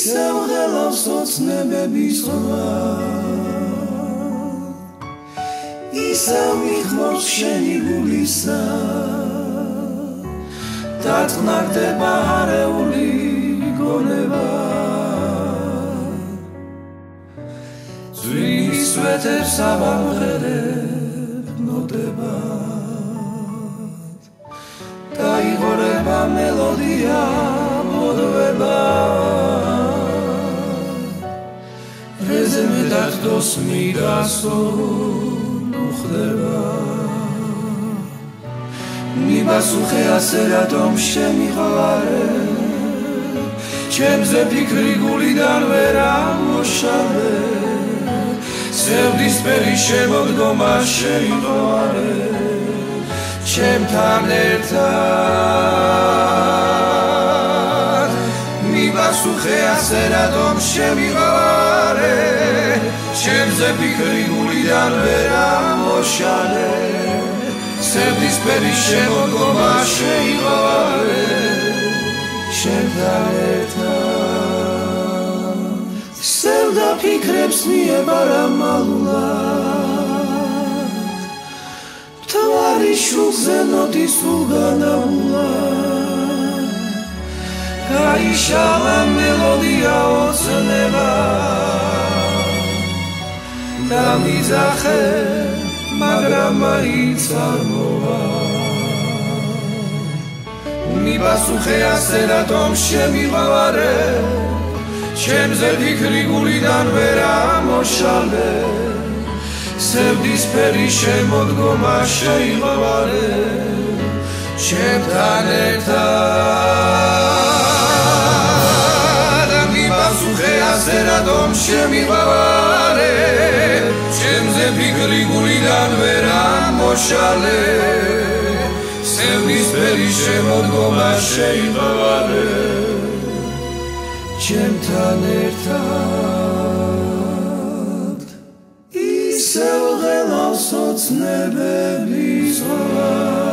ისევ ღელავს ოცნებების ზღვა ისევ მიხმობს შენი გულისა დაწნარდება არეული გონება ძვინის სვეტებს ავამღერებ ნოტებად დაიღორება მელოდია მოდვება რეზე მეტარდოს მირასო უხდება მიბასუხე ასე რატომ შემიყვარე ჩემზე ფიქრი გულიდან ვერ ამოშალე სევდისფერი შემოდგომა შეიყვარე ჩემთან ერთად მიბასუხე ასე რატომ შემიყვარე ჩემზე ფიქრი გულიდან ვერ ამოშალე სევდისფერი შემოდგომა შეიყვარე ჩემთან ერთად სევდა ფიქრებს მიებარა მალულად მთავარი შულზე ნოტის უგანავულად გაიშალა მელოდია ოცნება დამიძახე მაგრამ მაინც არ მოვა მიბასუხე ასე რატომ შემიყვარე ჩემზე ფიქრი გულიდან ვერ ამოშალე სევდისფერი შემოდგომა შეიყვარე ჩემთან ერთად მიბასუხე ასე რატომ შემიყვარე ჩემზე ფიქრი გულიდან ვერ ამოშალე სევდისფერი შემოდგომა შეიყვარე ჩემთან ერთად ისევ ღელავს ოცნებების ზღვა